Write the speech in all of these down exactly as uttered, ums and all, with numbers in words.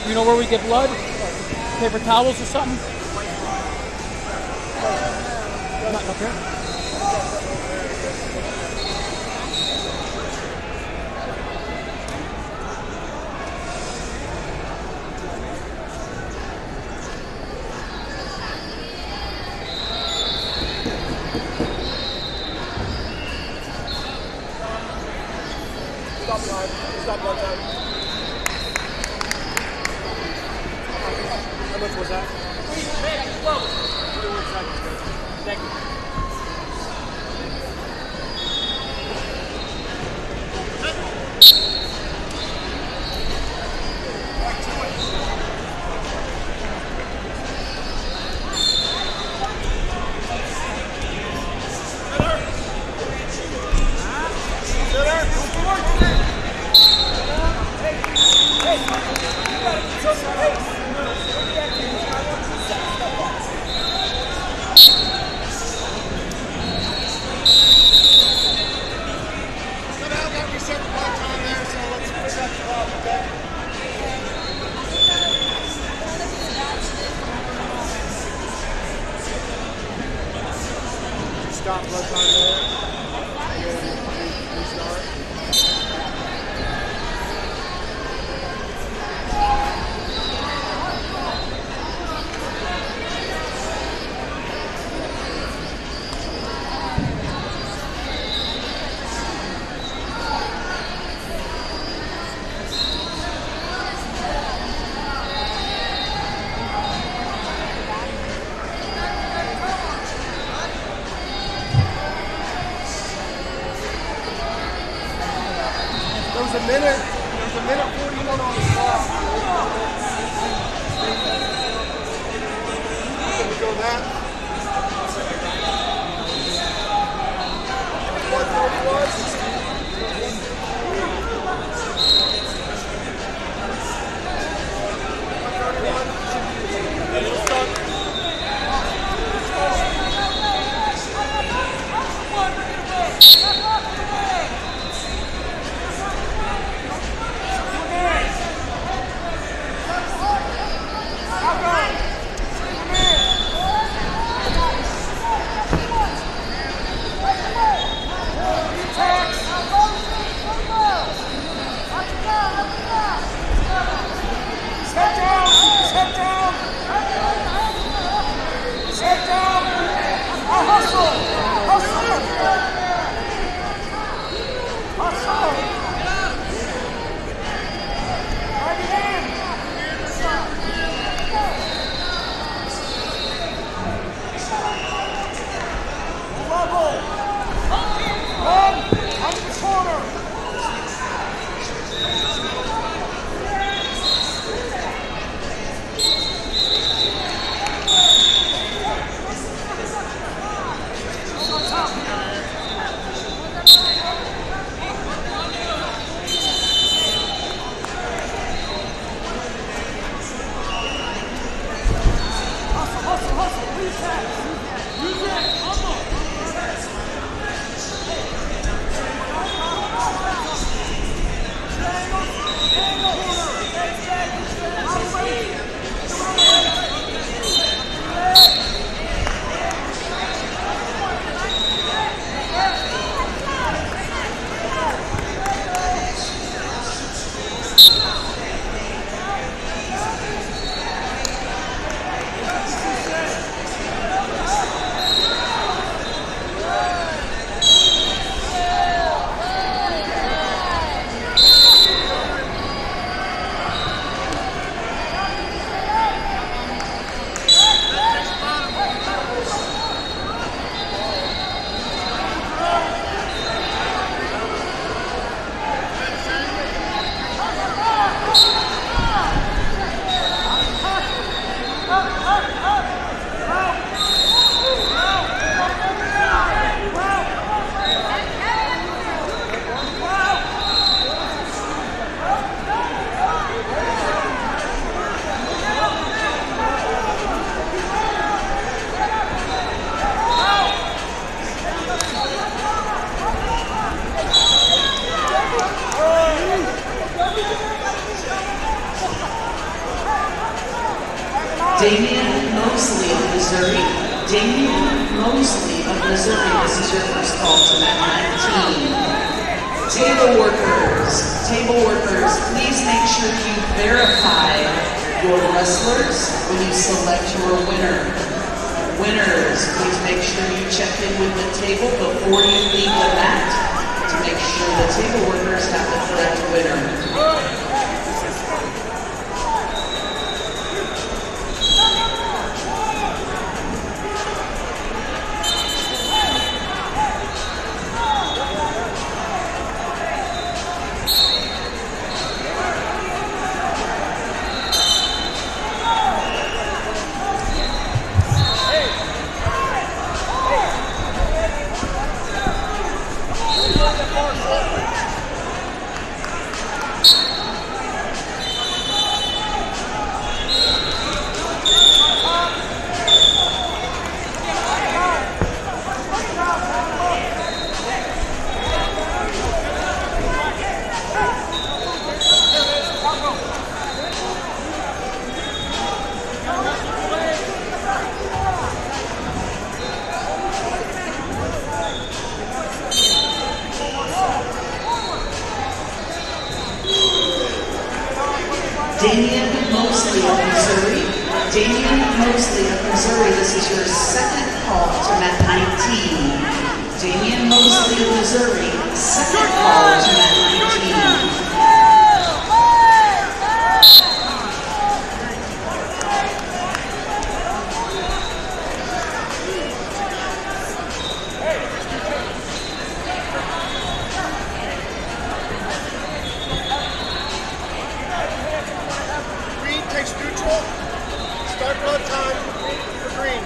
you know where we get blood? Paper towels or something? Not up here. Stop blood. Stop blood time. How much was that? twenty-one seconds. Thank you. Stop blood time there. Restart. There was a minute, there was a minute forty-one on the clock. Can we go that? one forty-one. Damian Mosley of Missouri. Damian Mosley of Missouri, this is your first call to mat nineteen. Table workers, table workers, please make sure you verify your wrestlers when you select your winner. Winners, please make sure you check in with the table before you leave the mat to make sure the table workers have the correct winner. Damian Mosley of Missouri. Damian Mosley of Missouri, this is your second call to mat nineteen. Damian Mosley of Missouri, second call to mat nineteen. Takes neutral. Start run time for green.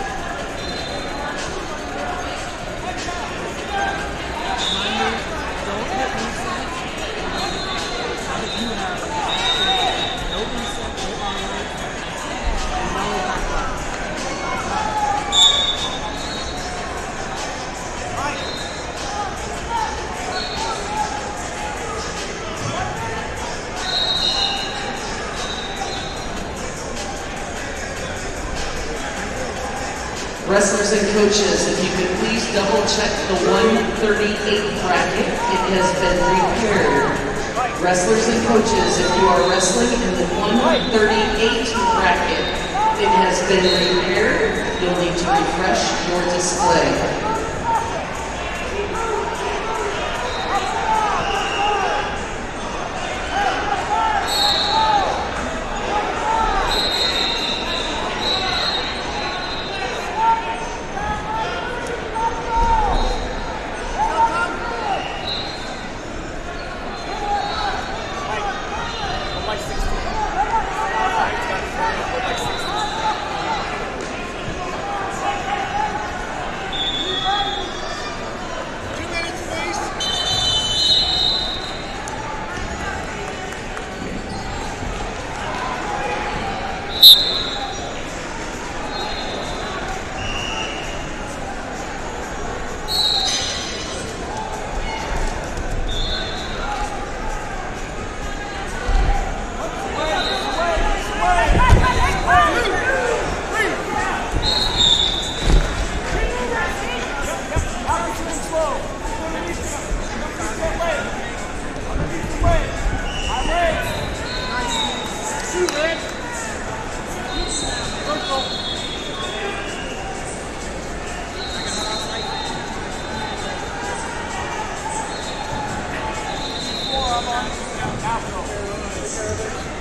Don't hit reset. Now that you have no reset, no onward, and no backward. Wrestlers and coaches, if you could please double check the one thirty-eight bracket, it has been repaired. Wrestlers and coaches, if you are wrestling in the one thirty-eight bracket, it has been repaired. You'll need to refresh your display. After.